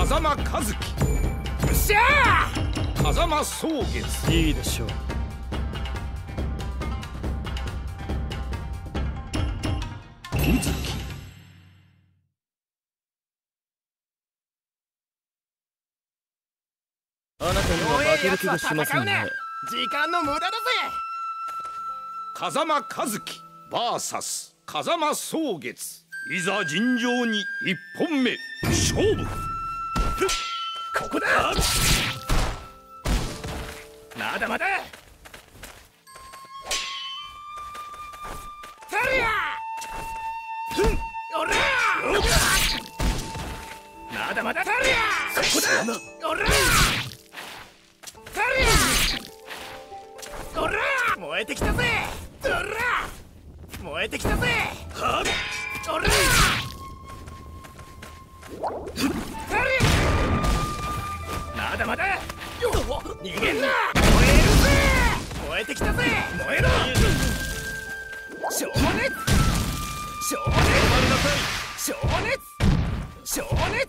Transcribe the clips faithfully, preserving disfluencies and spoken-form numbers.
風間和樹。 よっしゃー。風間草月。 いいでしょう。 宇月。 あなたには負ける気がしませんね。 時間の無駄だぜ。 風間和樹 ブイエス 風間草月。いざ尋常に一本目勝負。 ここだ。まだまだ。タリア。おら。まだまだタリア。そこだ。おら。タリア。おら。燃えてきたぜ。おら。燃えてきたぜ。はっ。おら。タリア。まだまだ。逃げんな。燃えるぜ。燃えてきたぜ。燃えろ。情熱。情熱。情熱。情熱。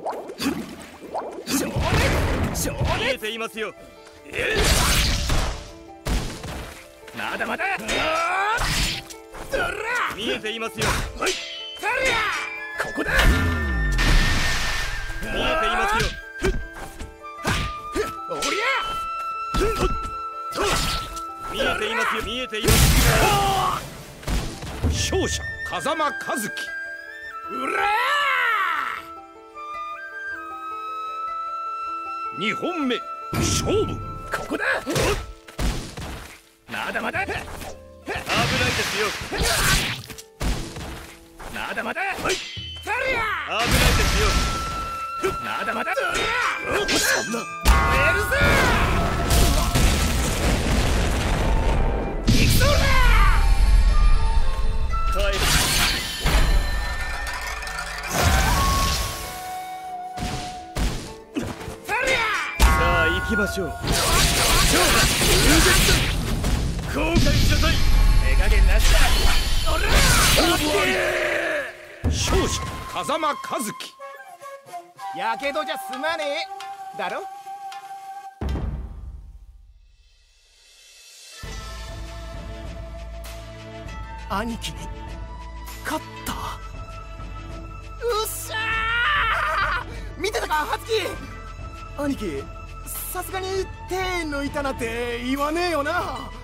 情熱。情熱。 見えていますよ。 まだまだ。 見えていますよ。 はい。タリア。ここだ。 見えていますよ。 おりゃ。 見えていますよ。見えていますよ。勝者風間和樹。 うらー。にほんめ勝負。 ここだ。まだまだ。 危ないですよ。 まだまだ。はい。タリア。 危ないですよ。 まだまだ。 そんな。 燃えるぜ。行くぞ。 帰る。 タリア。 さあ行きましょう。後悔しなさい。 手加減なしだ。おら。 勝者風間和樹。 やけどじゃ済まねえだろ。兄貴に勝った。うっしゃー。見てたかハツキ。兄貴さすがに手抜いたなんて言わねえよな。